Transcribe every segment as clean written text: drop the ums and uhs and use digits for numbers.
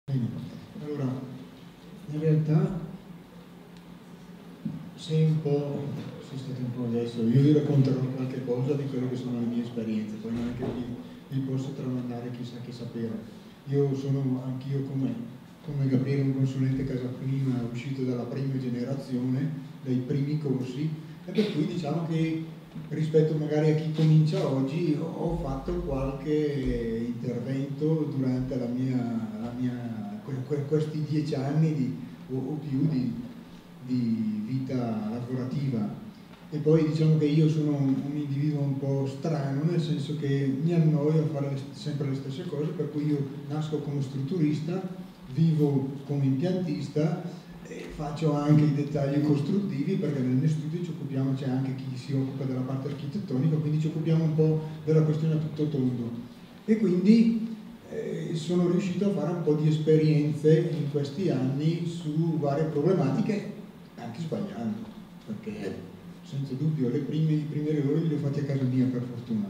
Bene. Allora, in realtà sei stato un po' adesso, io vi racconterò qualche cosa di quello che sono le mie esperienze, poi non è che vi posso tramandare chissà che sapere. Io sono anch'io come Gabriele, un consulente casa prima, uscito dalla prima generazione, dai primi corsi, e per cui diciamo che rispetto magari a chi comincia oggi ho fatto qualche intervento durante questi 10 anni o più di vita lavorativa. E poi diciamo che io sono un individuo un po' strano, nel senso che mi annoio a fare sempre le stesse cose, per cui io nasco come strutturista, vivo come impiantista e faccio anche i dettagli costruttivi, perché nel mio studio c'è anche chi si occupa della parte architettonica, quindi ci occupiamo un po' della questione a tutto tondo. E quindi sono riuscito a fare un po' di esperienze in questi anni su varie problematiche, anche sbagliando, perché senza dubbio i primi errori li ho fatti a casa mia, per fortuna.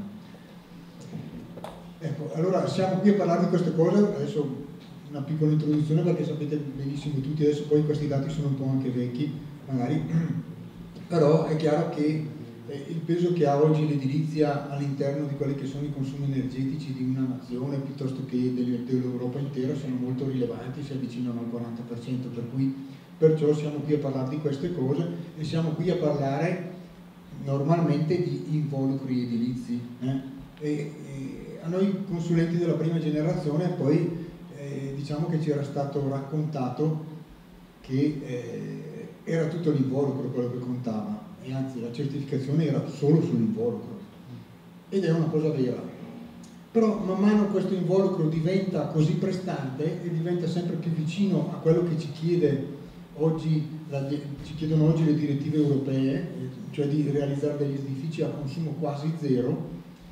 Ecco, allora siamo qui a parlare di queste cose, adesso una piccola introduzione, perché sapete benissimo tutti, adesso poi questi dati sono un po' anche vecchi, magari, però è chiaro che il peso che ha oggi l'edilizia all'interno di quelli che sono i consumi energetici di una nazione piuttosto che dell'Europa intera sono molto rilevanti, si avvicinano al 40%, per cui perciò siamo qui a parlare di queste cose e siamo qui a parlare normalmente di involucri edilizi. E a noi consulenti della prima generazione poi diciamo che ci era stato raccontato che era tutto l'involucro quello che contava, e anzi la certificazione era solo sull'involucro, ed è una cosa vera. Però man mano questo involucro diventa così prestante e diventa sempre più vicino a quello che ci chiedono oggi le direttive europee, cioè di realizzare degli edifici a consumo quasi zero,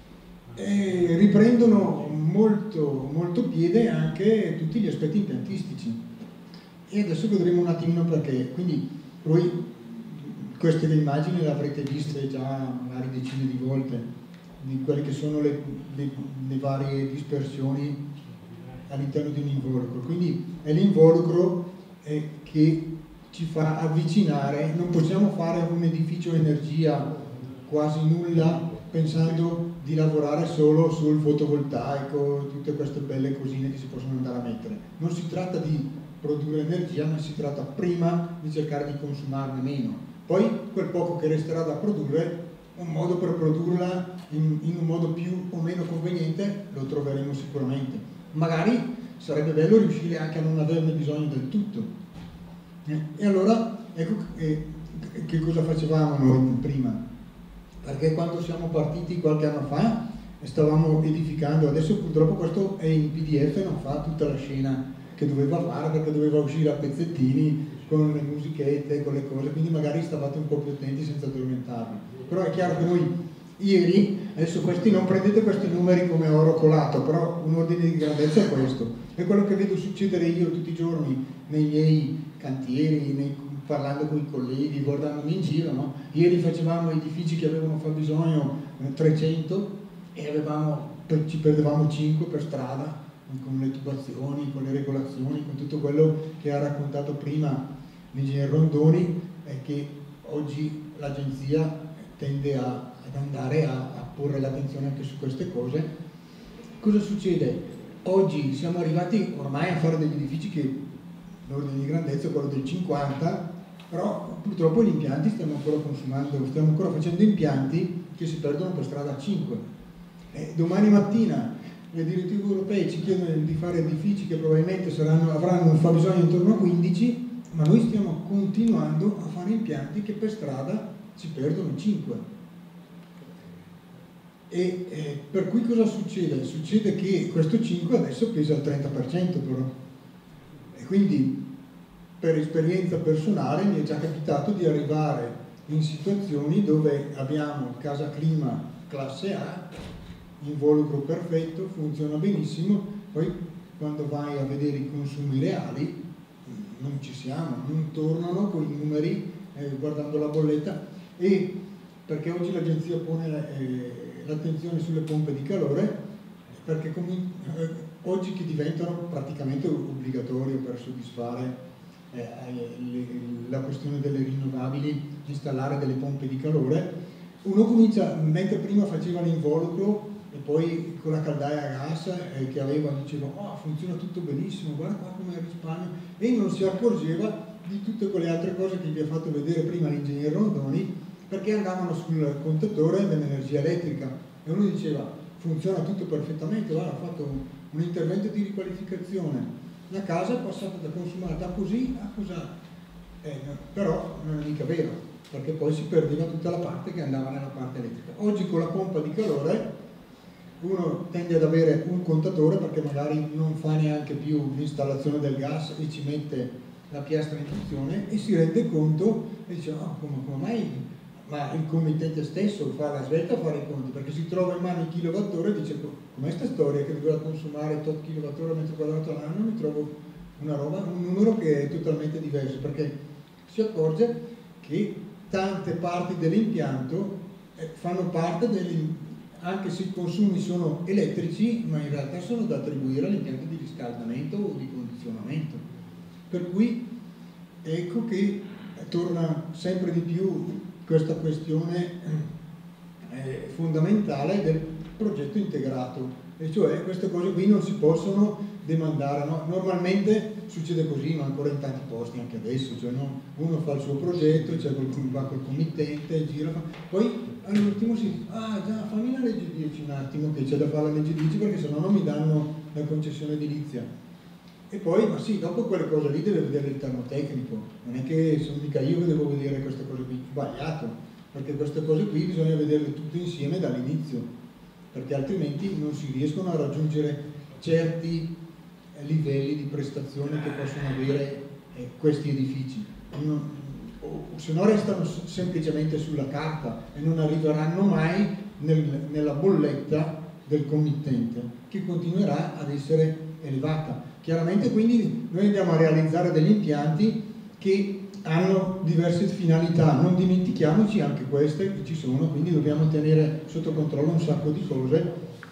e riprendono molto piede anche tutti gli aspetti impiantistici. E adesso vedremo un attimino perché. Quindi voi queste immagini le avrete viste già magari decine di volte, di quelle che sono le varie dispersioni all'interno di un involucro. Quindi è l'involucro che ci fa avvicinare. Non possiamo fare un edificio energia quasi nulla pensando di lavorare solo sul fotovoltaico, tutte queste belle cosine che si possono andare a mettere. Non si tratta di produrre energia, ma si tratta prima di cercare di consumarne meno. Poi quel poco che resterà da produrre, un modo per produrla in un modo più o meno conveniente lo troveremo sicuramente. Magari sarebbe bello riuscire anche a non averne bisogno del tutto. E allora ecco che cosa facevamo noi prima, perché quando siamo partiti qualche anno fa stavamo edificando, adesso purtroppo questo è in PDF, non fa tutta la scena che doveva fare, perché doveva uscire a pezzettini con le musichette, con le cose, quindi magari stavate un po' più attenti senza addormentarvi. Però è chiaro che noi ieri, adesso non prendete questi numeri come oro colato, però un ordine di grandezza è questo. È quello che vedo succedere io tutti i giorni nei miei cantieri, parlando con i colleghi, guardandomi in giro, no? Ieri facevamo edifici che avevano fabbisogno 300 e ci perdevamo 5 per strada, con le tubazioni, con le regolazioni, con tutto quello che ha raccontato prima l'ingegner Rondoni, che oggi l'agenzia tende ad andare a porre l'attenzione anche su queste cose. Cosa succede? Oggi siamo arrivati ormai a fare degli edifici che l'ordine di grandezza è quello del 50, però purtroppo gli impianti stiamo ancora facendo impianti che si perdono per strada a 5. Domani mattina le direttive europee ci chiedono di fare edifici che probabilmente avranno un fabbisogno intorno a 15, ma noi stiamo continuando a fare impianti che per strada ci perdono 5. E per cui cosa succede? Succede che questo 5 adesso pesa il 30% però. E quindi per esperienza personale mi è già capitato di arrivare in situazioni dove abbiamo casa clima classe A, involucro perfetto, funziona benissimo, poi quando vai a vedere i consumi reali non ci siamo, non tornano con i numeri guardando la bolletta, e perché oggi l'agenzia pone l'attenzione sulle pompe di calore, perché oggi che diventano praticamente obbligatorio per soddisfare la questione delle rinnovabili, installare delle pompe di calore, uno comincia, mentre prima faceva l'involucro e poi con la caldaia a gas che aveva, diceva oh, funziona tutto benissimo, guarda qua come risparmio, e non si accorgeva di tutte quelle altre cose che vi ha fatto vedere prima l'ingegnere Rondoni, perché andavano sul contatore dell'energia elettrica e uno diceva funziona tutto perfettamente, guarda, ha fatto un intervento di riqualificazione, la casa è passata da consumare da così a così, però non è mica vero, perché poi si perdeva tutta la parte che andava nella parte elettrica. Oggi con la pompa di calore uno tende ad avere un contatore perché magari non fa neanche più l'installazione del gas e ci mette la piastra in funzione e si rende conto e dice oh, come mai? Ma il committente stesso fa la svelta a fare i conti, perché si trova in mano il kilowattora e dice com'è sta storia che doveva consumare tot kilowattora al metro quadrato all'anno, mi trovo una roba, un numero che è totalmente diverso, perché si accorge che tante parti dell'impianto fanno parte anche se i consumi sono elettrici, ma in realtà sono da attribuire all'impianto di riscaldamento o di condizionamento. Per cui ecco che torna sempre di più questa questione fondamentale del progetto integrato, e cioè queste cose qui non si possono demandare, no? Normalmente succede così, ma ancora in tanti posti anche adesso, cioè uno fa il suo progetto, va col committente, gira, poi all'ultimo si dice ah già fammi la legge 10 un attimo che c'è da fare la legge 10 perché sennò non mi danno la concessione edilizia. E poi, ma sì, dopo quelle cose lì deve vedere il termotecnico, non è che sono mica io che devo vedere queste cose qui, sbagliato, perché queste cose qui bisogna vederle tutte insieme dall'inizio, perché altrimenti non si riescono a raggiungere certi livelli di prestazione che possono avere questi edifici, se no restano semplicemente sulla carta e non arriveranno mai nella bolletta del committente, che continuerà ad essere elevata. Chiaramente quindi noi andiamo a realizzare degli impianti che hanno diverse finalità, non dimentichiamoci anche queste che ci sono, quindi dobbiamo tenere sotto controllo un sacco di cose,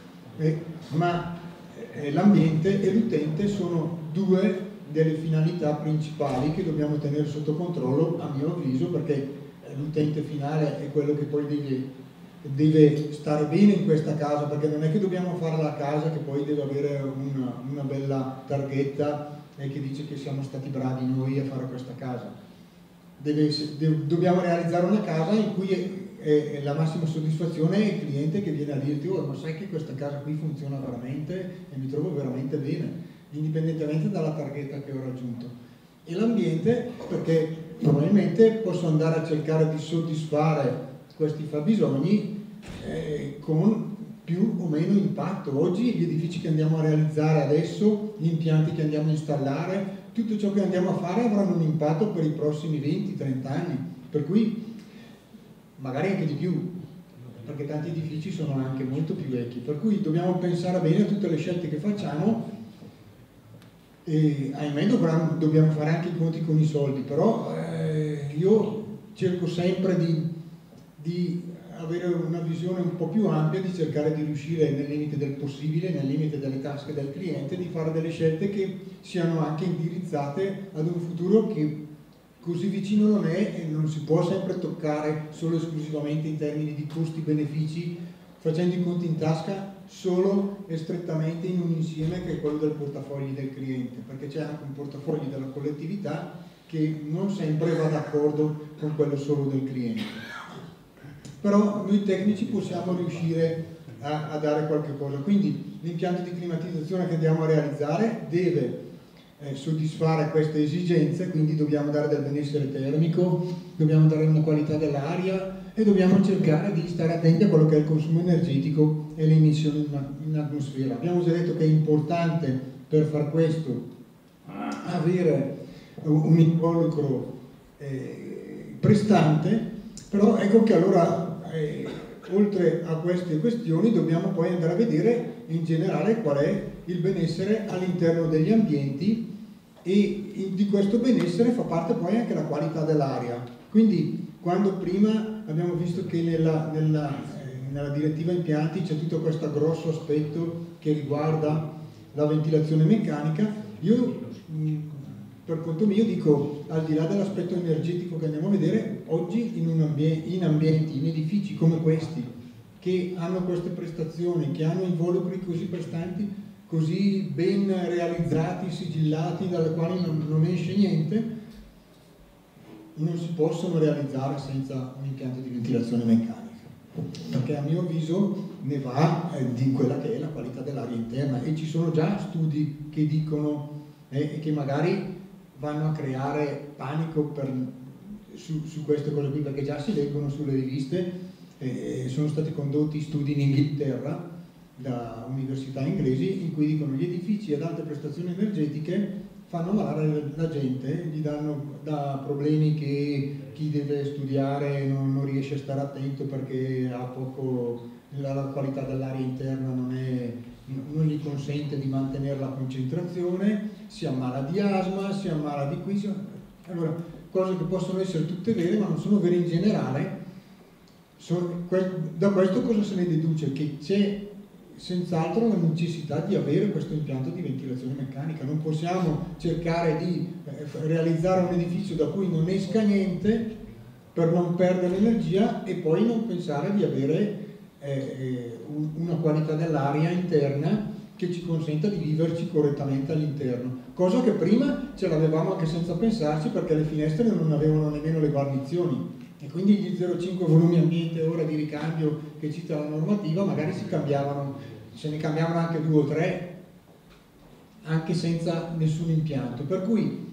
ma l'ambiente e l'utente sono due delle finalità principali che dobbiamo tenere sotto controllo, a mio avviso, perché l'utente finale è quello che poi deve stare bene in questa casa, perché non è che dobbiamo fare la casa che poi deve avere una bella targhetta e che dice che siamo stati bravi noi a fare questa casa. Dobbiamo realizzare una casa in cui la massima soddisfazione è il cliente che viene a dirti oh, ma sai che questa casa qui funziona veramente e mi trovo veramente bene, indipendentemente dalla targhetta che ho raggiunto. E l'ambiente, perché probabilmente posso andare a cercare di soddisfare questi fabbisogni con più o meno impatto. Oggi gli edifici che andiamo a realizzare adesso, gli impianti che andiamo a installare, tutto ciò che andiamo a fare avranno un impatto per i prossimi 20-30 anni, per cui magari anche di più, perché tanti edifici sono anche molto più vecchi, per cui dobbiamo pensare bene a tutte le scelte che facciamo e ahimè dobbiamo fare anche i conti con i soldi, però io cerco sempre di avere una visione un po' più ampia, di cercare di riuscire nel limite del possibile, nel limite delle tasche del cliente, di fare delle scelte che siano anche indirizzate ad un futuro che così vicino non è e non si può sempre toccare solo esclusivamente in termini di costi-benefici, facendo i conti in tasca solo e strettamente in un insieme che è quello del portafogli del cliente, perché c'è anche un portafoglio della collettività che non sempre va d'accordo con quello solo del cliente. Però noi tecnici possiamo riuscire a dare qualche cosa, quindi l'impianto di climatizzazione che andiamo a realizzare deve soddisfare queste esigenze, quindi dobbiamo dare del benessere termico, dobbiamo dare una qualità dell'aria e dobbiamo cercare di stare attenti a quello che è il consumo energetico e le emissioni in atmosfera. Abbiamo già detto che è importante per far questo avere un involucro prestante, però ecco che allora oltre a queste questioni dobbiamo poi andare a vedere in generale qual è il benessere all'interno degli ambienti e di questo benessere fa parte poi anche la qualità dell'aria. Quindi quando prima abbiamo visto che nella direttiva impianti c'è tutto questo grosso aspetto che riguarda la ventilazione meccanica. Io per conto mio dico, al di là dell'aspetto energetico che andiamo a vedere, oggi in ambienti, in edifici come questi, che hanno queste prestazioni, che hanno involucri così prestanti, così ben realizzati, sigillati, dalle quali non esce niente, non si possono realizzare senza un impianto di ventilazione meccanica, perché a mio avviso ne va di quella che è la qualità dell'aria interna, e ci sono già studi che dicono che magari vanno a creare panico su queste cose qui, perché già si leggono sulle riviste, sono stati condotti studi in Inghilterra da università inglesi in cui dicono che gli edifici ad alte prestazioni energetiche fanno malare la gente, gli danno problemi che chi deve studiare non riesce a stare attento perché ha poco, la qualità dell'aria interna non gli consente di mantenere la concentrazione, si ammala di asma, si ammala di qui. Allora, cose che possono essere tutte vere ma non sono vere in generale. Da questo cosa se ne deduce? Che c'è senz'altro la necessità di avere questo impianto di ventilazione meccanica. Non possiamo cercare di realizzare un edificio da cui non esca niente per non perdere energia e poi non pensare di avere una qualità dell'aria interna che ci consenta di viverci correttamente all'interno, cosa che prima ce l'avevamo anche senza pensarci, perché le finestre non avevano nemmeno le guarnizioni, e quindi gli 0,5 volumi ambiente ora di ricambio che cita la normativa magari se ne cambiavano anche 2 o 3 anche senza nessun impianto, per cui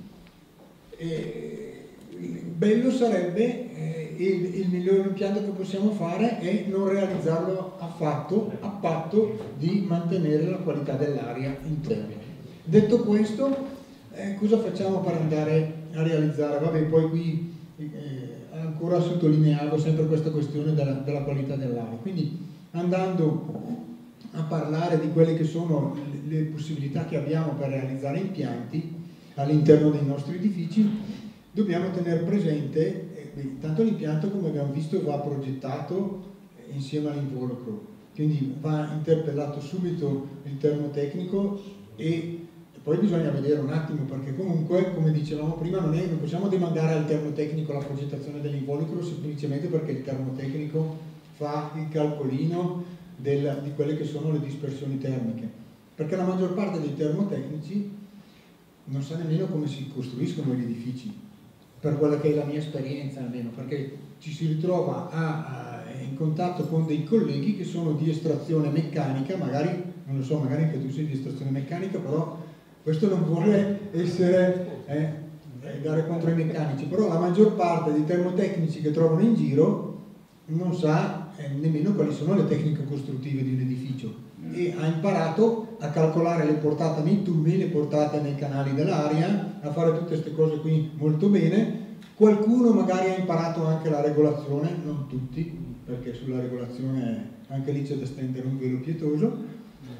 bello sarebbe, il miglior impianto che possiamo fare è non realizzarlo affatto, a patto di mantenere la qualità dell'aria interna. Detto questo, cosa facciamo per andare a realizzare? Vabbè, poi qui ancora sottolineavo sempre questa questione della qualità dell'aria, quindi andando a parlare di quelle che sono le possibilità che abbiamo per realizzare impianti all'interno dei nostri edifici, dobbiamo tenere presente intanto l'impianto, come abbiamo visto, va progettato insieme all'involucro, quindi va interpellato subito il termotecnico e poi bisogna vedere un attimo, perché comunque, come dicevamo prima, non possiamo demandare al termotecnico la progettazione dell'involucro semplicemente perché il termotecnico fa il calcolino di quelle che sono le dispersioni termiche, perché la maggior parte dei termotecnici non sa nemmeno come si costruiscono gli edifici, per quella che è la mia esperienza almeno, perché ci si ritrova in contatto con dei colleghi che sono di estrazione meccanica, magari, non lo so, magari anche tu sei di estrazione meccanica, però questo non vuole essere dare contro i meccanici, però la maggior parte dei termotecnici che trovano in giro non sa nemmeno quali sono le tecniche costruttive di un edificio, e ha imparato a calcolare le portate nei tubi, le portate nei canali dell'aria, a fare tutte queste cose qui molto bene. Qualcuno magari ha imparato anche la regolazione, non tutti, perché sulla regolazione anche lì c'è da stendere un velo pietoso,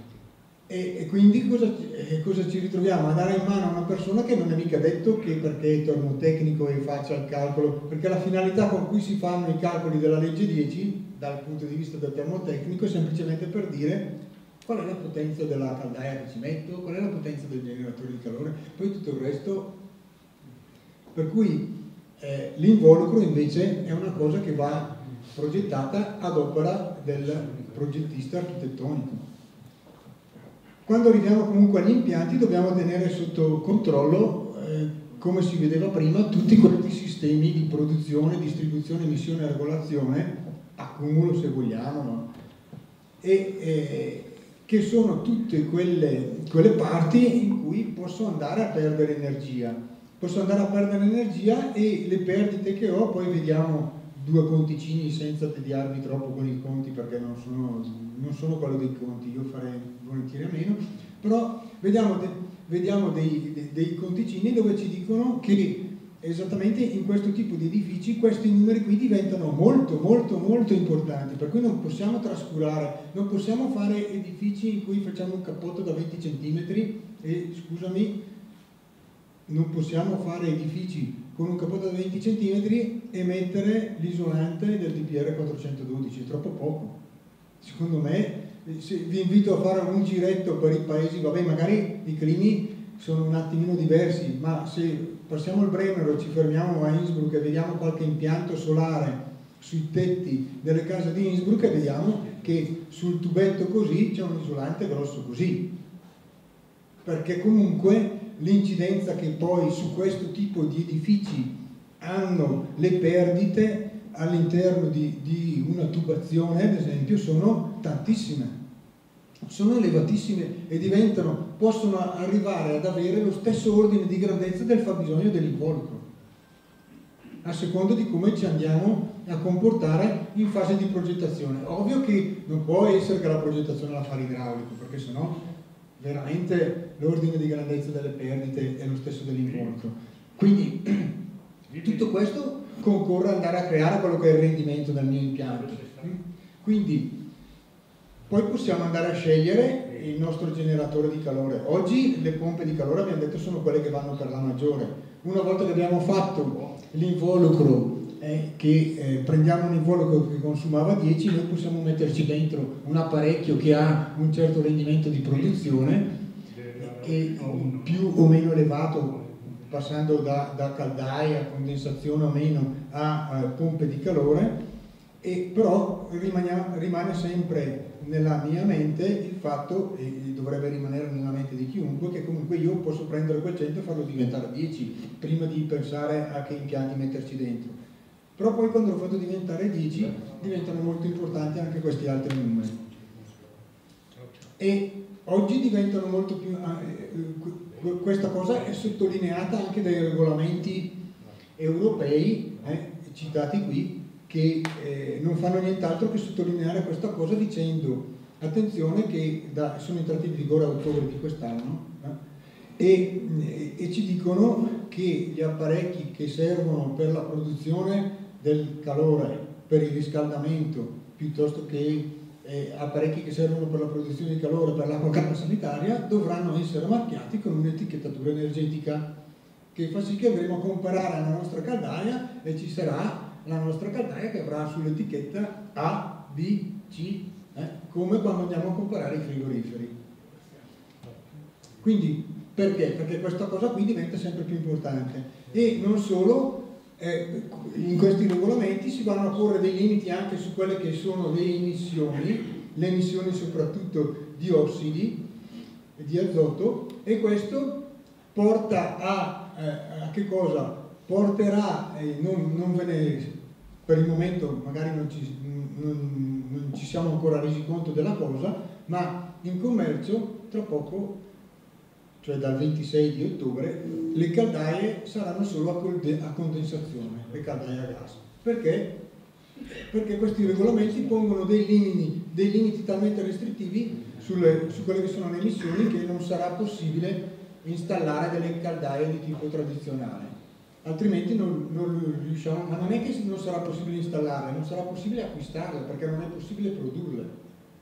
e quindi cosa ci ritroviamo? A dare in mano a una persona che non è mica detto che perché è termotecnico e faccia il calcolo, perché la finalità con cui si fanno i calcoli della legge 10 dal punto di vista del termotecnico è semplicemente per dire qual è la potenza della caldaia che ci metto, qual è la potenza del generatore di calore, poi tutto il resto. Per cui l'involucro invece è una cosa che va progettata ad opera del progettista architettonico. Quando arriviamo comunque agli impianti dobbiamo tenere sotto controllo, come si vedeva prima, tutti questi sistemi di produzione, distribuzione, emissione e regolazione, accumulo se vogliamo, no? Che sono tutte quelle parti in cui posso andare a perdere energia. Posso andare a perdere energia e le perdite che ho, poi vediamo 2 conticini senza tediarmi troppo con i conti, perché non sono quello dei conti, io farei volentieri a meno, però vediamo dei conticini dove ci dicono che esattamente in questo tipo di edifici questi numeri qui diventano molto molto molto importanti, per cui non possiamo trascurare, non possiamo fare edifici in cui facciamo un cappotto da 20 cm e, scusami, non possiamo fare edifici con un cappotto da 20 cm e mettere l'isolante del DPR 412, è troppo poco. Secondo me vi invito a fare un giretto per i paesi, vabbè, magari i climi sono un attimino diversi, ma se passiamo il Brennero, ci fermiamo a Innsbruck e vediamo qualche impianto solare sui tetti delle case di Innsbruck, e vediamo che sul tubetto così c'è un isolante grosso così, perché comunque l'incidenza che poi su questo tipo di edifici hanno le perdite all'interno di una tubazione, ad esempio, sono tantissime, sono elevatissime e possono arrivare ad avere lo stesso ordine di grandezza del fabbisogno dell'involucro, a seconda di come ci andiamo a comportare in fase di progettazione. Ovvio che non può essere che la progettazione la fa l'idraulico, perché sennò veramente l'ordine di grandezza delle perdite è lo stesso dell'involucro. Quindi tutto questo concorre ad andare a creare quello che è il rendimento del mio impianto. Quindi poi possiamo andare a scegliere il nostro generatore di calore. Oggi le pompe di calore, abbiamo detto, sono quelle che vanno per la maggiore. Una volta che abbiamo fatto l'involucro, prendiamo un involucro che consumava 10, noi possiamo metterci dentro un apparecchio che ha un certo rendimento di produzione, e più o meno elevato, passando da caldaia, condensazione o meno, a pompe di calore, e però rimane sempre nella mia mente il fatto, e dovrebbe rimanere nella mente di chiunque, che comunque io posso prendere quel 100 e farlo diventare 10 prima di pensare a che impianti metterci dentro. Però poi quando lo fatto diventare 10 diventano molto importanti anche questi altri numeri, e oggi diventano molto più questa cosa è sottolineata anche dai regolamenti europei citati qui, che non fanno nient'altro che sottolineare questa cosa dicendo: attenzione che sono entrati in vigore a ottobre di quest'anno, e ci dicono che gli apparecchi che servono per la produzione del calore, per il riscaldamento, piuttosto che apparecchi che servono per la produzione di calore per l'acqua calda sanitaria, dovranno essere marchiati con un'etichettatura energetica, che fa sì che andremo a comparare la nostra caldaia e ci sarà la nostra caldaia che avrà sull'etichetta A, B, C, come quando andiamo a comparare i frigoriferi. Quindi perché? Perché questa cosa qui diventa sempre più importante, e non solo. In questi regolamenti si vanno a porre dei limiti anche su quelle che sono le emissioni soprattutto di ossidi e di azoto, e questo porta a che cosa? Porterà, non ve ne, per il momento magari non ci siamo ancora resi conto della cosa, ma in commercio tra poco, cioè dal 26 di ottobre, le caldaie saranno solo a condensazione, le caldaie a gas. Perché? Perché questi regolamenti pongono dei limiti talmente restrittivi su quelle che sono le emissioni, che non sarà possibile installare delle caldaie di tipo tradizionale. Altrimenti non riusciamo, ma non è che non sarà possibile installarle, non sarà possibile acquistarle, perché non è possibile produrle.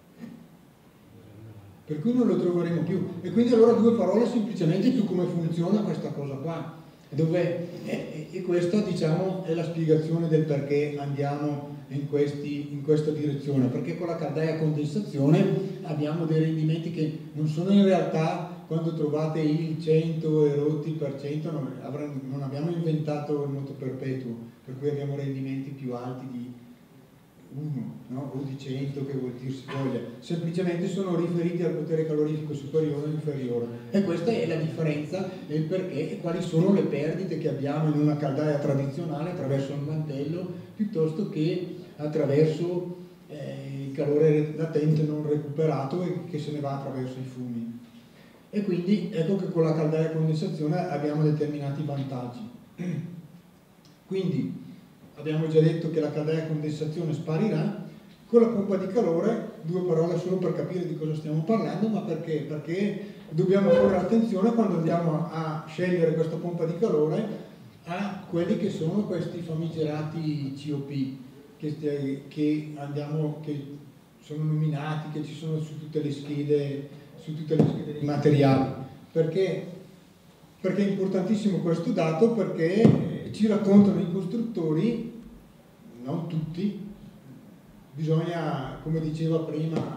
Per cui non lo troveremo più. E quindi allora due parole semplicemente su come funziona questa cosa qua, e questa, diciamo, è la spiegazione del perché andiamo in questa direzione, perché con la caldaia a condensazione abbiamo dei rendimenti che non sono in realtà, quando trovate il 100 e rotti per cento, non abbiamo inventato il moto perpetuo, per cui abbiamo rendimenti più alti di 1, no? O di 100, che vuol dire si voglia, semplicemente sono riferiti al potere calorifico superiore o inferiore, e questa è la differenza del perché e quali sono le perdite che abbiamo in una caldaia tradizionale attraverso il mantello, piuttosto che attraverso il calore latente non recuperato e che se ne va attraverso i fumi. E quindi ecco che con la caldaia a condensazione abbiamo determinati vantaggi. Quindi abbiamo già detto che la caldaia a condensazione sparirà. Con la pompa di calore, due parole solo per capire di cosa stiamo parlando, ma perché? Perché dobbiamo fare attenzione quando andiamo a scegliere questa pompa di calore a quelli che sono questi famigerati COP che sono nominati, che ci sono su tutte le schede dei materiali. Perché è importantissimo questo dato? Perché ci raccontano i costruttori, non tutti, bisogna, come diceva prima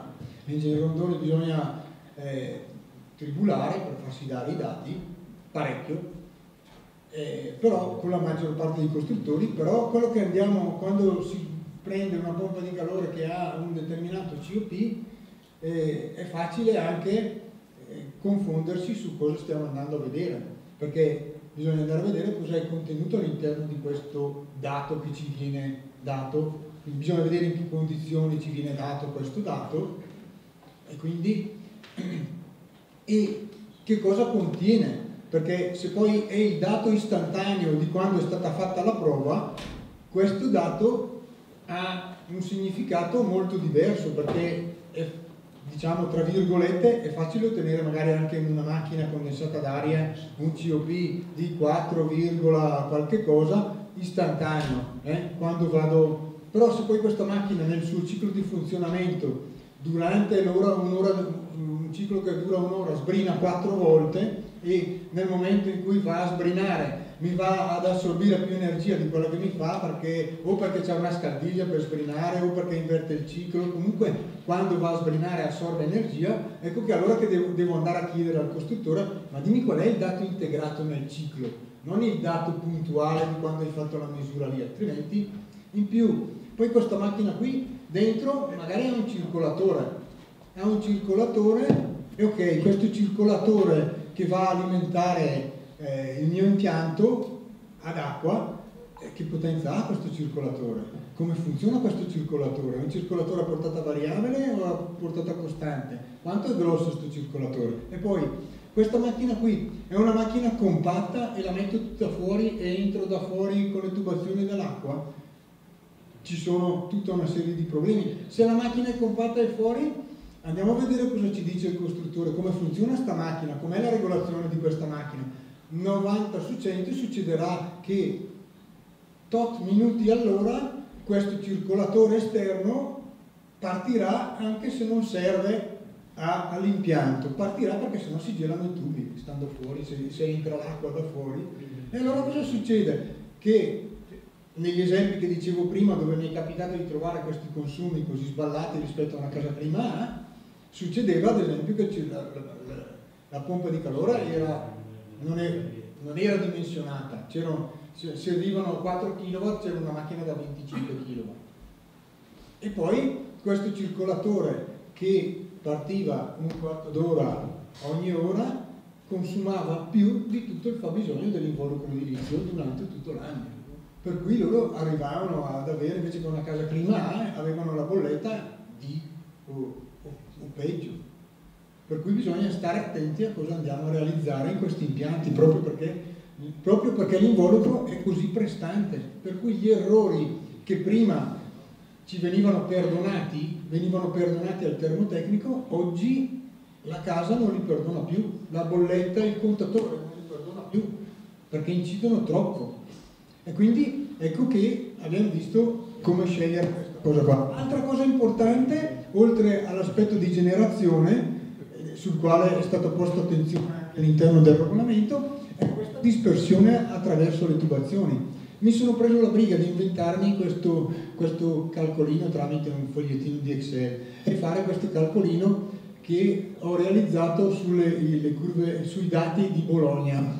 Invece in Rondoni bisogna tribulare per farsi dare i dati, parecchio, però con la maggior parte dei costruttori. Però quello che andiamo, quando si prende una pompa di calore che ha un determinato COP, è facile anche confondersi su cosa stiamo andando a vedere, perché bisogna andare a vedere cosa è contenuto all'interno di questo dato che ci viene dato, quindi bisogna vedere in che condizioni ci viene dato questo dato e quindi e che cosa contiene, perché se poi è il dato istantaneo di quando è stata fatta la prova, questo dato ha un significato molto diverso, perché è, diciamo tra virgolette, è facile ottenere magari anche in una macchina condensata d'aria un COP di 4, qualche cosa istantaneo, quando vado. Però se poi questa macchina nel suo ciclo di funzionamento durante un ciclo che dura un'ora sbrina 4 volte, e nel momento in cui va a sbrinare mi va ad assorbire più energia di quella che mi fa, perché o perché c'è una scaldiglia per sbrinare o perché inverte il ciclo, comunque quando va a sbrinare assorbe energia, ecco che allora che devo andare a chiedere al costruttore: ma dimmi qual è il dato integrato nel ciclo, non il dato puntuale di quando hai fatto la misura lì, altrimenti in più. Poi questa macchina qui dentro magari ha un circolatore e ok, questo circolatore che va a alimentare il mio impianto ad acqua, che potenza ha questo circolatore? Come funziona questo circolatore? È un circolatore a portata variabile o a portata costante? Quanto è grosso questo circolatore? E poi questa macchina qui è una macchina compatta e la metto tutta fuori e entro da fuori con le tubazioni dell'acqua? Ci sono tutta una serie di problemi. Se la macchina è compatta e fuori, andiamo a vedere cosa ci dice il costruttore, come funziona sta macchina, com'è la regolazione di questa macchina. 90 su 100 succederà che tot minuti all'ora questo circolatore esterno partirà, anche se non serve all'impianto, partirà perché sennò si gelano i tubi stando fuori, se entra l'acqua da fuori. E allora cosa succede? Che negli esempi che dicevo prima, dove mi è capitato di trovare questi consumi così sballati rispetto a una casa clima A, succedeva ad esempio che la pompa di calore non era dimensionata, servivano 4 kW, c'era una macchina da 25 kW. E poi questo circolatore che partiva un quarto d'ora ogni ora consumava più di tutto il fabbisogno dell'involucro edilizio durante tutto l'anno. Per cui loro arrivavano ad avere, invece che una casa clima A, avevano la bolletta o peggio. Per cui bisogna stare attenti a cosa andiamo a realizzare in questi impianti, proprio perché l'involucro è così prestante. Per cui gli errori che prima ci venivano perdonati al termotecnico, oggi la casa non li perdona più, la bolletta, il contatore non li perdona più, perché incidono troppo. E quindi ecco che abbiamo visto come scegliere questa cosa qua. Altra cosa importante, oltre all'aspetto di generazione, sul quale è stata posta attenzione all'interno del regolamento, è questa dispersione attraverso le tubazioni. Mi sono preso la briga di inventarmi questo calcolino tramite un fogliettino di Excel e fare questo calcolino che ho realizzato sui dati di Bologna.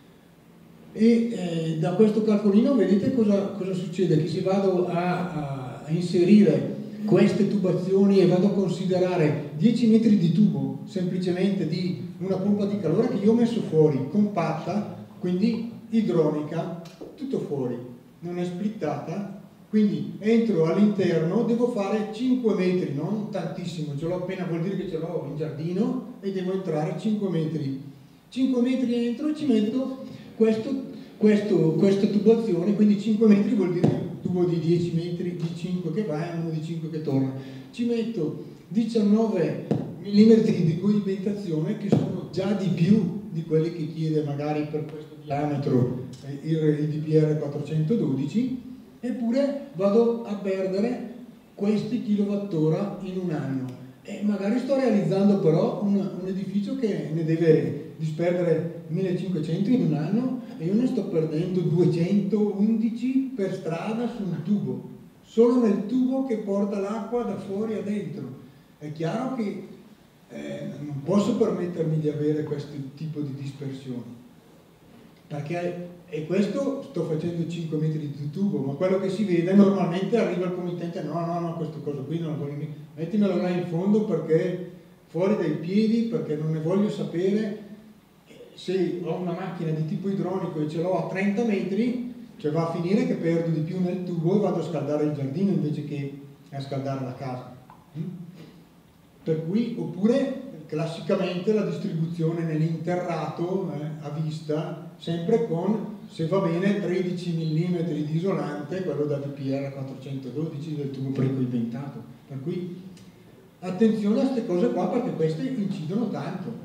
E da questo calcolino vedete cosa succede? Che se vado a inserire queste tubazioni e vado a considerare 10 metri di tubo semplicemente di una pompa di calore che io ho messo fuori, compatta, quindi idronica, tutto fuori, non è splittata, quindi entro all'interno, devo fare 5 metri, non tantissimo, ce l'ho appena, vuol dire che ce l'ho in giardino e devo entrare 5 metri. 5 metri entro e ci metto questa tubazione, quindi 5 metri vuol dire un tubo di 10 metri, di 5 che va e uno di 5 che torna. Ci metto 19 mm di coibentazione, che sono già di più di quelli che chiede magari per questo diametro il DPR 412, eppure vado a perdere questi kilowattora in un anno. E magari sto realizzando però un edificio che ne deve disperdere 1500 in un anno e io ne sto perdendo 211 per strada su un tubo, solo nel tubo che porta l'acqua da fuori a dentro. È chiaro che non posso permettermi di avere questo tipo di dispersione, perché, e questo sto facendo 5 metri di tubo, ma quello che si vede normalmente arriva il committente, no, questo coso qui non lo voglio, mettimelo là in fondo perché fuori dai piedi, perché non ne voglio sapere. Se ho una macchina di tipo idronico e ce l'ho a 30 metri, cioè va a finire che perdo di più nel tubo e vado a scaldare il giardino invece che a scaldare la casa. Per cui, oppure classicamente la distribuzione nell'interrato a vista, sempre con, se va bene, 13 mm di isolante, quello da DPR 412 del tubo precoibentato. Per cui attenzione a queste cose qua, perché queste incidono tanto.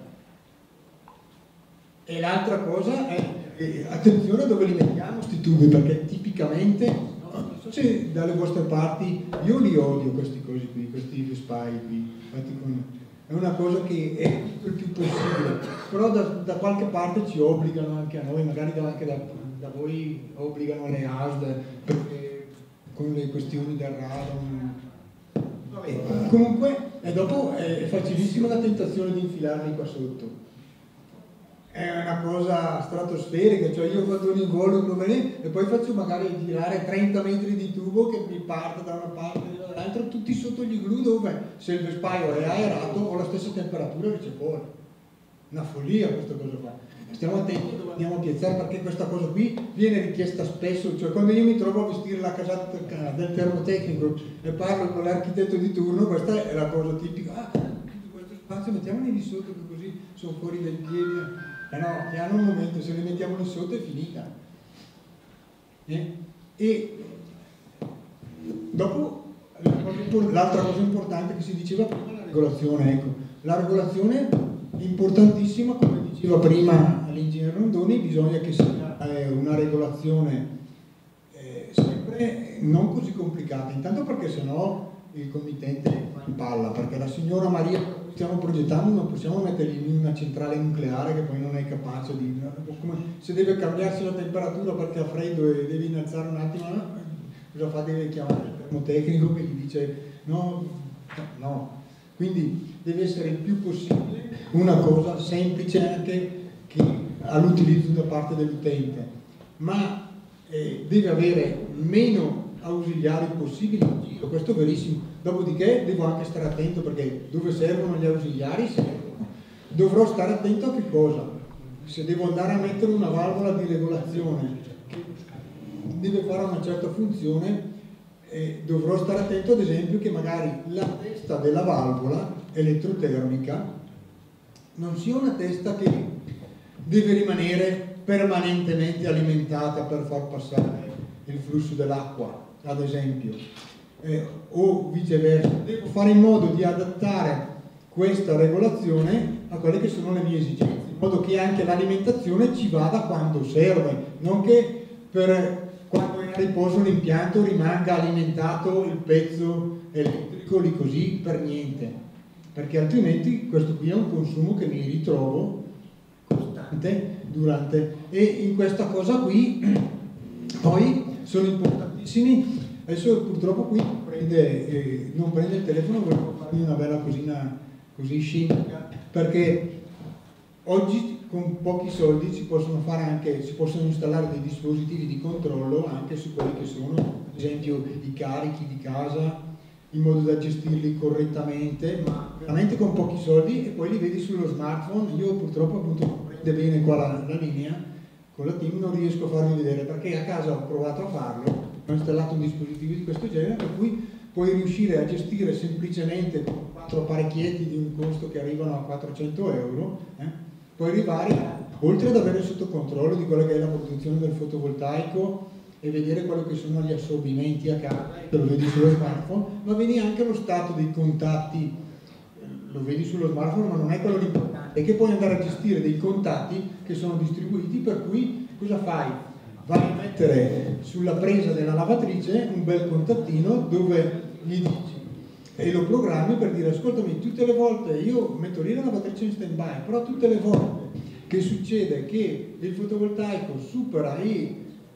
E l'altra cosa è attenzione a dove li mettiamo questi tubi, perché tipicamente, non so se dalle vostre parti, io li odio questi cosi qui, questi Vespai qui, è una cosa che è il più possibile, però da qualche parte ci obbligano anche a noi, magari anche da voi obbligano le ASD, perché con le questioni del radon. Vabbè, comunque, e dopo è facilissima la tentazione di infilarli qua sotto. È una cosa stratosferica, cioè io vado in volo e poi faccio magari girare 30 metri di tubo che mi parte da una parte e dall'altra, tutti sotto gli igloo, dove se il vespaio è aerato ho la stessa temperatura che c'è fuori. Una follia questa cosa qua. Stiamo attenti dove andiamo a piazzare, perché questa cosa qui viene richiesta spesso, cioè quando io mi trovo a vestire la casata del termotecnico e parlo con l'architetto di turno, questa è la cosa tipica. Questo spazio mettiamoli lì sotto, che così sono fuori dai piedi. No, che hanno un momento, se li mettiamo lì sotto è finita. E dopo l'altra cosa importante che si diceva prima, la regolazione. Ecco, la regolazione è importantissima, come diceva prima l'ingegnere Rondoni, bisogna che sia una regolazione sempre non così complicata, intanto perché sennò il committente fa in palla, perché la signora Maria stiamo progettando non possiamo mettergli in una centrale nucleare che poi non è capace di, come se deve cambiarsi la temperatura perché ha freddo e devi innalzare un attimo, cosa fa? Deve chiamare il termotecnico che gli dice no, quindi deve essere il più possibile una cosa semplice anche all'utilizzo da parte dell'utente, ma deve avere meno ausiliari possibili in giro, questo è verissimo. Dopodiché devo anche stare attento, perché dove servono gli ausiliari servono. Dovrò stare attento a che cosa? Se devo andare a mettere una valvola di regolazione che deve fare una certa funzione, dovrò stare attento ad esempio che magari la testa della valvola elettrotermica non sia una testa che deve rimanere permanentemente alimentata per far passare il flusso dell'acqua, ad esempio, o viceversa. Devo fare in modo di adattare questa regolazione a quelle che sono le mie esigenze, in modo che anche l'alimentazione ci vada quando serve, non che per quando è a riposo l'impianto rimanga alimentato il pezzo elettrico lì così per niente, perché altrimenti questo qui è un consumo che mi ritrovo costante durante, e in questa cosa qui poi sono importantissimi. Adesso purtroppo qui non prende il telefono, volevo farmi una bella cosina così scientifica, perché oggi con pochi soldi si possono installare dei dispositivi di controllo anche su quelli che sono, ad esempio, i carichi di casa, in modo da gestirli correttamente, ma veramente con pochi soldi, e poi li vedi sullo smartphone. Io purtroppo appunto non prende bene qua la linea, con la team non riesco a farvi vedere, perché a casa ho provato a farlo, ho installato un dispositivo di questo genere, per cui puoi riuscire a gestire semplicemente con 4 apparecchietti di un costo che arrivano a 400 euro, puoi arrivare, oltre ad avere sotto controllo di quella che è la produzione del fotovoltaico e vedere quello che sono gli assorbimenti a casa, te lo vedi sullo smartphone, ma vedi anche lo stato dei contatti, lo vedi sullo smartphone, ma non è quello l'importante, è che puoi andare a gestire dei contatti che sono distribuiti, per cui cosa fai? Vai a mettere sulla presa della lavatrice un bel contattino dove gli dici, e lo programmi per dire: ascoltami, tutte le volte io metto lì la lavatrice in stand by, però tutte le volte che succede che il fotovoltaico supera i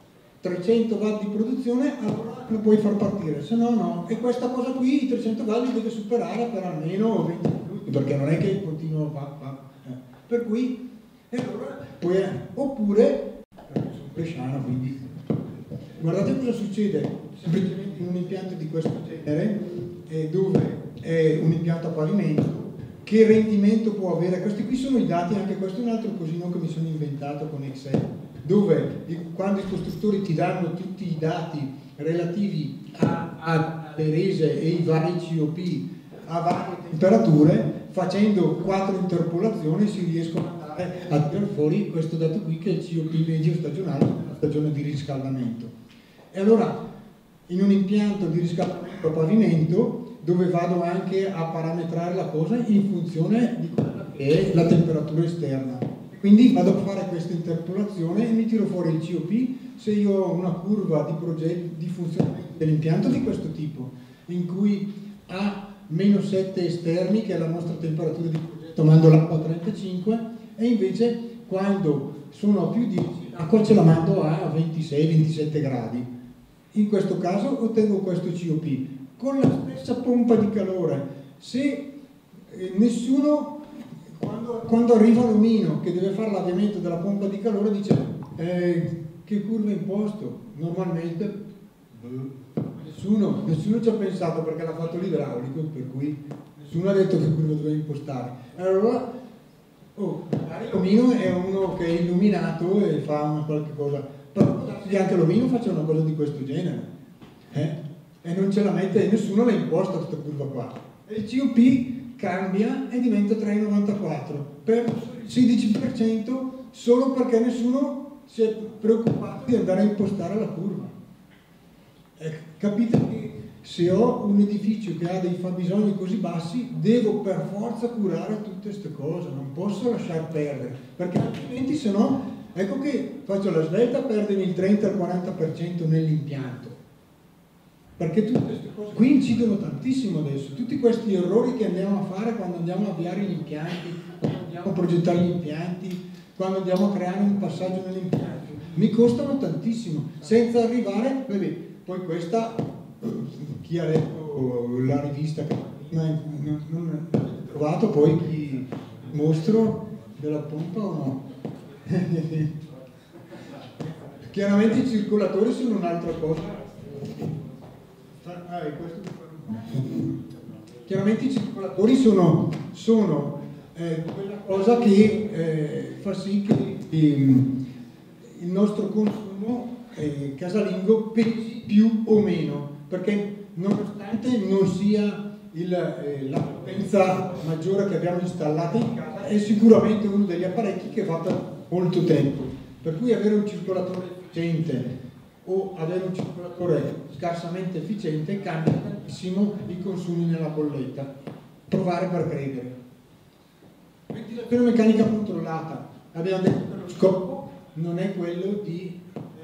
300 watt di produzione, allora lo puoi far partire, se no no. E questa cosa qui, i 300 watt li deve superare per almeno 20 minuti, perché non è che continua per cui, e allora poi, oppure, perché sono bresciano, quindi, guardate cosa succede semplicemente in un impianto di questo genere, dove è un impianto a pavimento, che rendimento può avere. Questi qui sono i dati, anche questo è un altro cosino che mi sono inventato con Excel, dove quando i costruttori ti danno tutti i dati relativi alle rese e i vari COP a varie temperature, facendo 4 interpolazioni si riescono a tirare fuori questo dato qui, che è il COP medio stagionale nella stagione di riscaldamento. E allora in un impianto di riscaldamento a pavimento, dove vado anche a parametrare la cosa in funzione di quella che è la temperatura esterna, quindi vado a fare questa interpolazione e mi tiro fuori il COP se io ho una curva di funzionamento dell'impianto di questo tipo, in cui ha -7 esterni, che è la nostra temperatura di progetto, mando l'acqua a 35, e invece quando sono a più 10 l'acqua ce la mando a 26-27 gradi. In questo caso ottengo questo COP con la stessa pompa di calore. Se nessuno, quando arriva l'omino che deve fare l'avviamento della pompa di calore, dice che curva ho imposto? Normalmente nessuno ci ha pensato, perché l'ha fatto l'idraulico, per cui nessuno ha detto che curva doveva impostare. Allora magari l'omino è uno che è illuminato e fa una qualche cosa, però anche l'omino faccia una cosa di questo genere, e non ce la mette, nessuno l'ha imposta questa curva qua, e il COP cambia e diventa 3,94 per il 16%, solo perché nessuno si è preoccupato di andare a impostare la curva. Capite che se ho un edificio che ha dei fabbisogni così bassi, devo per forza curare tutte queste cose, non posso lasciar perdere, perché altrimenti, se no, ecco che faccio la svelta, perdermi il 30-40% nell'impianto, perché tutte queste cose qui incidono tantissimo adesso. Tutti questi errori che andiamo a fare quando andiamo a avviare gli impianti, quando andiamo a progettare gli impianti, quando andiamo a creare un passaggio nell'impianto, mi costano tantissimo, senza arrivare, poi questa, chi ha letto la rivista che non ha trovato poi il mostro della pompa o no? Chiaramente i circolatori sono un'altra cosa. Chiaramente i circolatori sono quella cosa che fa sì che il nostro consumo casalingo pesi più o meno, perché nonostante non sia la potenza maggiore che abbiamo installata in casa, è sicuramente uno degli apparecchi che va per molto tempo, per cui avere un circolatore efficiente o avere un circolatore scarsamente efficiente cambia tantissimo i consumi nella bolletta. Provare per credere. Ventilazione meccanica controllata, abbiamo detto che lo scopo non è quello di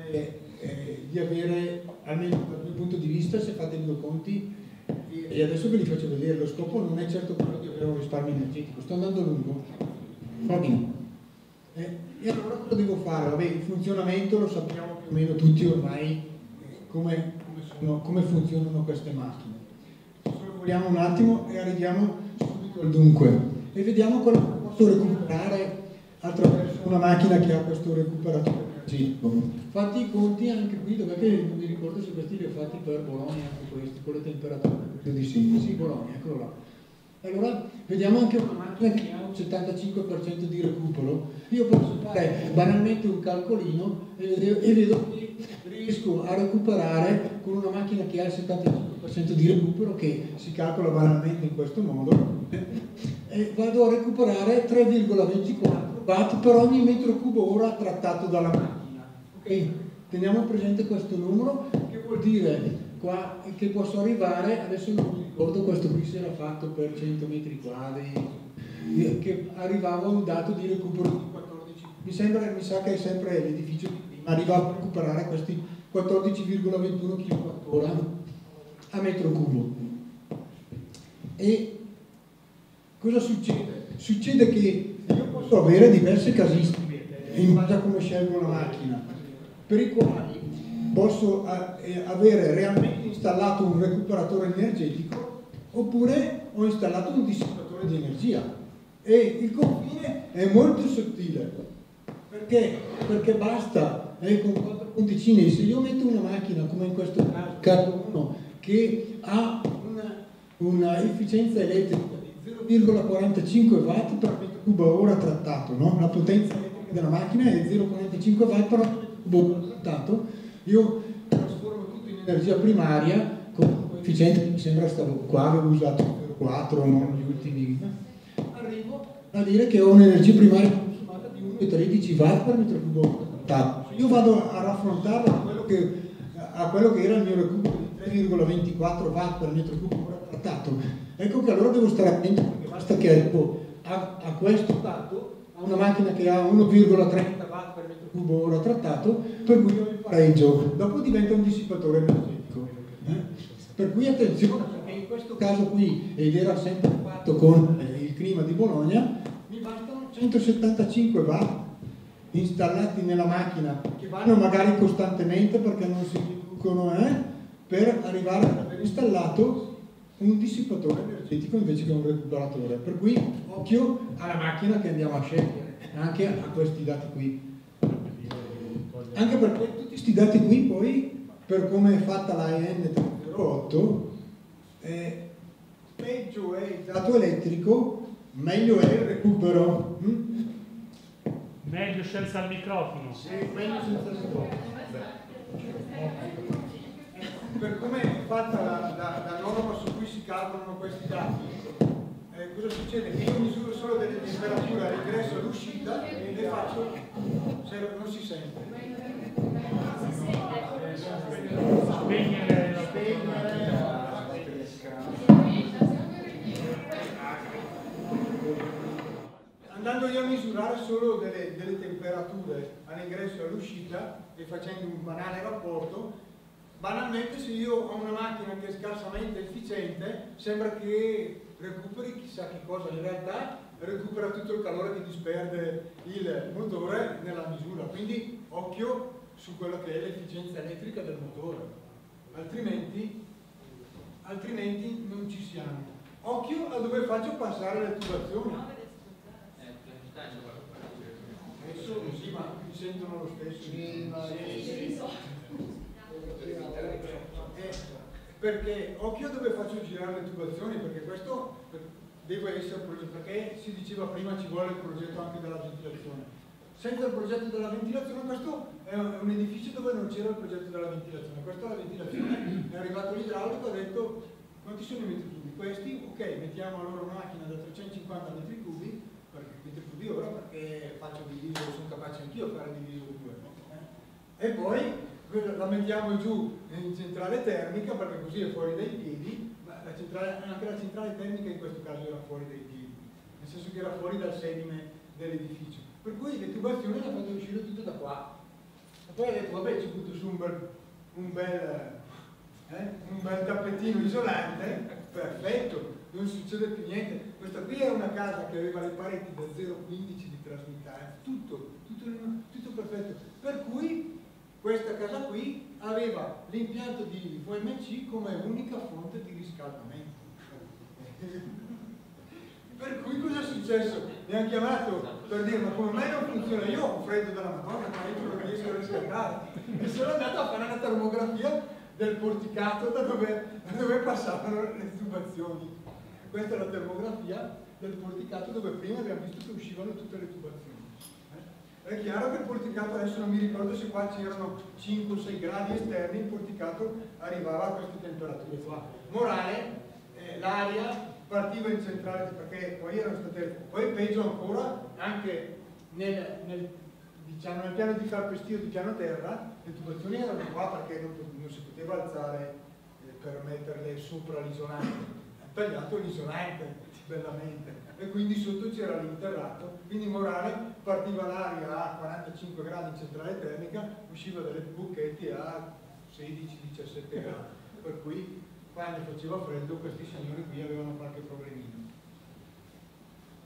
avere, almeno dal mio punto di vista, se fate due conti, e adesso ve li faccio vedere, lo scopo non è certo quello di avere un risparmio energetico. Sto andando lungo? Va bene. E allora cosa devo fare? Vabbè, il funzionamento lo sappiamo più o meno tutti ormai, come funzionano queste macchine. Sorvoliamo un attimo e arriviamo subito al dunque e vediamo cosa posso recuperare attraverso una macchina che ha questo recuperatore energetico. Fatti i conti anche qui, dov'è che non mi ricordo se questi li ho fatti per Bologna, anche questi, con le temperature, credo di sì, Bologna, eccolo là. Allora vediamo anche una macchina che ha un 75% di recupero. Io posso fare banalmente un calcolino e vedo che riesco a recuperare con una macchina che ha il 75% di recupero, che si calcola banalmente in questo modo, e vado a recuperare 3,24 watt per ogni metro cubo ora trattato dalla macchina. Ok? Teniamo presente questo numero, che vuol dire qua che posso arrivare, adesso non mi ricordo, questo qui si era fatto per 100 metri quadri, che arrivavo a un dato di recupero di 14, mi sa che è sempre l'edificio di prima, arrivavo a recuperare questi 14,21 kWh a metro cubo. E cosa succede? Succede che io posso avere diverse casistiche in base a come scelgo la macchina, per i quali posso avere realmente installato un recuperatore energetico oppure ho installato un dissipatore di energia, e il confine è molto sottile, perché basta con 4 punticini. Se io metto una macchina come in questo caso 1 che ha una efficienza elettrica di 0,45 watt per metro cubo ora trattato, no? La potenza elettrica della macchina è 0,45 watt per metro cubo ora trattato, io trasformo tutto in energia primaria con un coefficiente che mi sembra stavo qua, avevo usato 0,4, non gli ultimi, arrivo a dire che ho un'energia primaria consumata di 1,13 watt per metro cubo ora trattato. Io vado a raffrontarlo a quello che era il mio recupero di 3,24 watt per metro cubo ora trattato. Ecco che allora devo stare attento, perché basta che arrivo a questo dato, a una macchina che ha 1,30 watt per metro cubo ora trattato, per cui ho il pareggio, dopo diventa un dissipatore energetico. Per cui attenzione, perché in questo caso qui, ed era sempre fatto con il clima di Bologna, mi bastano 175 watt installati nella macchina, che vanno magari costantemente perché non si riducono, per arrivare ad aver installato un dissipatore energetico invece che un recuperatore. Per cui occhio alla macchina che andiamo a scegliere, anche a questi dati qui. Anche perché tutti questi dati qui poi, per come è fatta la EN 308, peggio è il dato elettrico, meglio è il recupero. Meglio senza il microfono. Sì, meglio senza il microfono. Per come è fatta la norma su cui si calcolano questi dati, cosa succede? Che io misuro solo delle temperature all'ingresso e all'uscita e le faccio, se non si sente. Spegnere. Andando io a misurare solo delle temperature all'ingresso e all'uscita e facendo un banale rapporto, banalmente se io ho una macchina che è scarsamente efficiente sembra che recuperi chissà che cosa, in realtà recupera tutto il calore che disperde il motore nella misura, quindi occhio su quello che è l'efficienza elettrica del motore, altrimenti non ci siamo. Occhio a dove faccio passare le tubazioni. Adesso sì, ma mi sentono lo stesso. Perché occhio dove faccio girare le tubazioni, perché questo deve essere progetto, perché si diceva prima ci vuole il progetto anche della ventilazione. Senza il progetto della ventilazione, questo è un edificio dove non c'era il progetto della ventilazione, questa è la ventilazione, è arrivato l'idraulico, ha detto quanti sono i metri cubi? Questi, ok, mettiamo allora una macchina da 350 metri cubi, metri cubi ora, perché faccio diviso, sono capace anch'io a fare diviso 2. E poi la mettiamo giù in centrale termica perché così è fuori dai piedi, ma anche la centrale termica in questo caso era fuori dai piedi, nel senso che era fuori dal sedime dell'edificio. Per cui le tubazioni le ha fatte uscire tutte da qua. E poi ha detto, vabbè, ci butto su un bel tappetino isolante, perfetto, non succede più niente. Questa qui è una casa che aveva le pareti da 0,15 di trasmittare, tutto perfetto. Per cui questa casa qui aveva l'impianto di VMC come unica fonte di riscaldamento. Per cui cosa è successo? Mi hanno chiamato per dire ma come mai non funziona? Io ho un freddo della Madonna, ma io non riesco a riscaldare. E sono andato a fare una termografia del porticato da dove passavano le tubazioni. Questa è la termografia del porticato dove prima abbiamo visto che uscivano tutte le tubazioni. È chiaro che il porticato, adesso non mi ricordo se qua c'erano 5 o 6 gradi esterni, il porticato arrivava a queste temperature qua. Morale, l'aria partiva in centrale, perché poi erano state, poi peggio ancora, anche nel piano di calpestio di piano terra, le tubazioni erano qua perché non si poteva alzare per metterle sopra l'isolante. Ha tagliato l'isolante bellamente e quindi sotto c'era l'interrato, quindi morale, partiva l'aria a 45 gradi in centrale termica, usciva dalle buchetti a 16-17 gradi, per cui quando faceva freddo questi signori qui avevano qualche problemino.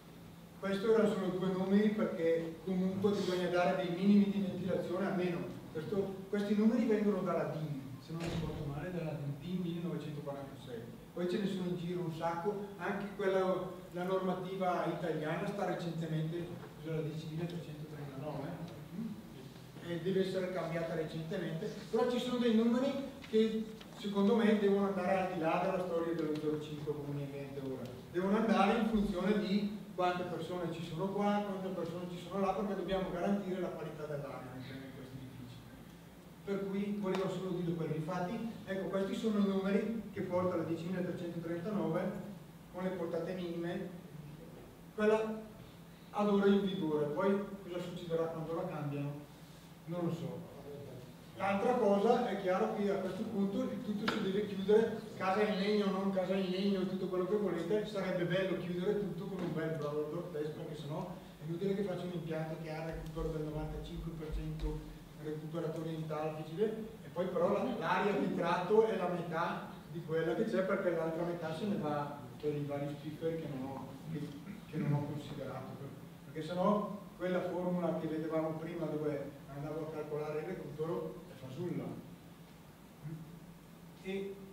Questi erano solo 2 numeri perché comunque bisogna dare dei minimi di ventilazione almeno Questi numeri vengono dalla DIN, se non mi ricordo male, dalla DIN 1946. Poi ce ne sono in giro un sacco, anche la normativa italiana sta recentemente, cosa la dici, 1339, e deve essere cambiata recentemente, però ci sono dei numeri che secondo me devono andare al di là della storia dello 0,5 comune in mente ora, devono andare in funzione di quante persone ci sono qua, quante persone ci sono là, perché dobbiamo garantire la qualità dell'aria in questi edifici. Per cui volevo solo dire quello. Infatti, ecco, questi sono i numeri che porta la 10.339 con le portate minime, quella ad ora in vigore. Poi cosa succederà quando la cambiano? Non lo so. L'altra cosa è chiaro che a questo punto il tutto si deve chiudere, casa in legno o non casa in legno, tutto quello che volete, sarebbe bello chiudere tutto con un bel brother test, perché sennò è inutile che faccia un impianto che ha recupero del 95% recuperatori intalfici e poi però l'aria di tratto è la metà di quella che c'è, perché l'altra metà se ne va per i vari spifferi che non ho considerato, perché sennò quella formula che vedevamo prima dove andavo a calcolare il recupero è fasulla. E